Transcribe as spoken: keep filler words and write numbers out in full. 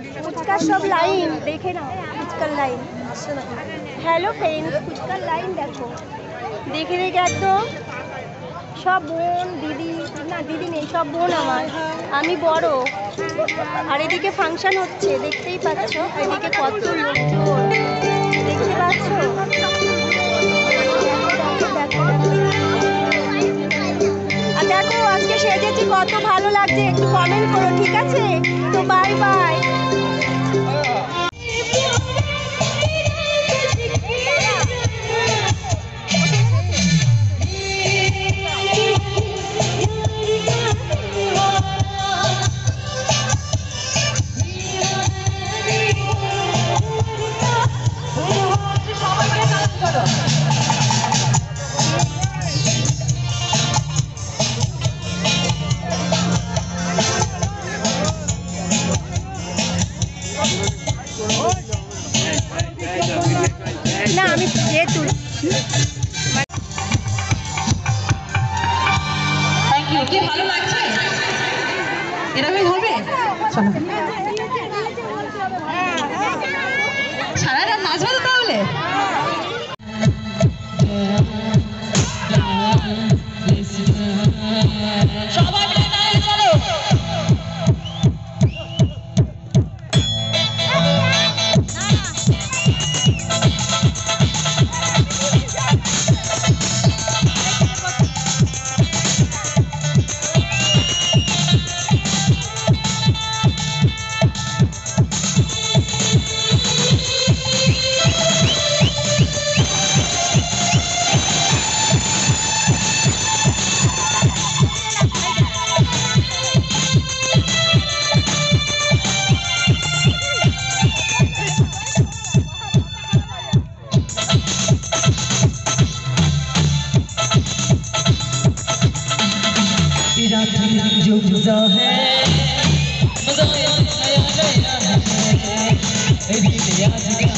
ফুচকার সব লাইন দেখে নাও, ফুচকার লাইন। হ্যালো ফ্রেন্ডস, ফুচকার লাইন দেখো, দেখে দেখে একদম সব বোন দিদি, না দিদি নেই, সব বোন আমার, আমি বড়। আর এদিকে ফাংশন হচ্ছে, দেখতেই পাচ্ছ, এদিকে কত লোকজন দেখতে পাচ্ছ। আর দেখো আজকে সেজেছি, কত ভালো লাগছে, একটু কমেন্ট করো, ঠিক আছে? তো বাই বাই। না আমি যেহেতু ভালো লাগছে, এরকমই হবে। সারা রাত নাচবে তো তাহলে। সবাই মিলে নাচ, চলো। जो गुज़ा है मज़ा आया आया गया है,